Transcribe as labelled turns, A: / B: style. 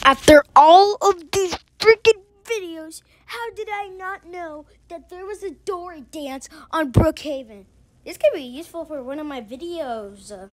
A: After all of these freaking videos, how did I not know that there was a Dory dance on Brookhaven? This could be useful for one of my videos.